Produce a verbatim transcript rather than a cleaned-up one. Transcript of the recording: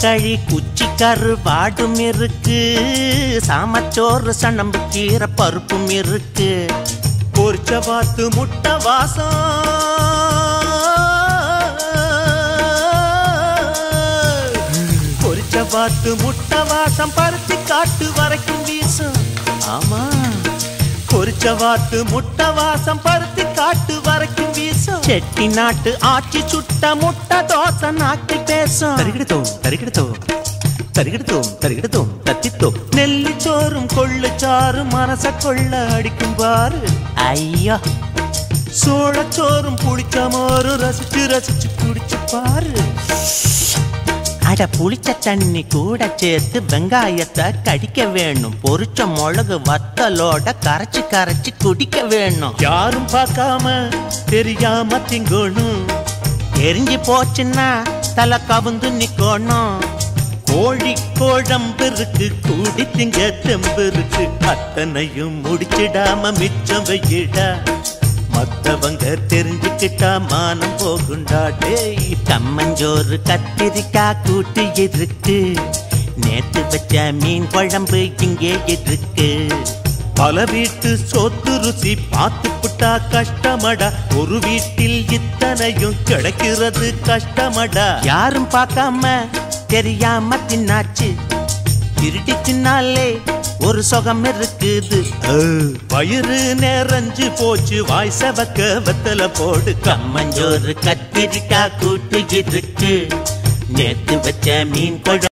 தக்காளி குச்சி கருவாடும் இருக்கு, சாமச்சோறு சணம்பு கீரை பருப்பும் இருக்கு. பொரிச்ச வாத்து முட்டை வாசம், பொரிச்ச வாத்து முட்டை வாசம் பருத்தி காட்டு வரைக்கும் வீசும். ஆமா, பொரிச்ச வாத்து முட்டை வாசம் பருத்தி காட்டு வரைக்கும் வீசும். செட்டி நாட்டு ஆச்சி சுட்ட முட்டை தோசை நாக்கி பேசும். தருகிடுதோம் தருகிடுதோம் தருகிடுதோம் தருகிடுதோம் தத்தித்தோம். நெல்லிச்சோறும் கொள்ளுச்சாரும் மனச கொள்ள அடிக்கும் பாரு. ஐயோ, சோளச்சோறும் புளிச்ச மோரும் ரசிச்சு ரசிச்சு குடிச்சு பாரு. அட புளிச்ச தண்ணி கூட சேர்த்து வெங்காயத்தை கடிக்க வேணும். பொரிச்ச மிளகு வத்தலோட கரைச்சு கரைச்சு குடிக்க வேணும். யாரும் பார்க்காம தெரியாம திங்கணும், தெரிஞ்சு போச்சுன்னா தலை கவுந்து நிக்கணும். கோழி குழம்பு இருக்கு, கூடி திங்க தெம்பு இருக்கு. அத்தனையும் முடிச்சிடாம மிச்சம் வையிடா, மத்தவங்க தெரிஞ்சுக்கிட்டா மானம் போகுண்டா. டேய், கம்மஞ்சோறு கத்திரிக்காய் கூட்டு இருக்கு, நேத்து வச்ச மீன் குழம்பு இங்கே இருக்கு. பல வீட்டு சொத்து ருசி பார்த்து புட்டா கஷ்டமடா, ஒரு வீட்டில் இத்தனையும் கிடைக்கிறது கஷ்டமடா. யாரும் பார்க்காம தெரியாம தின்னாச்சு, திருடி தின்னாலே ஒரு சுகம் இருக்குது. வயிறு நிறைஞ்சு போச்சு, வாய் செவக்க வெத்தல போடு. கம்மஞ்சோறு கத்திரிக்காய் கூட்டு இருக்கு, நேத்து வச்ச மீன் குழம்பு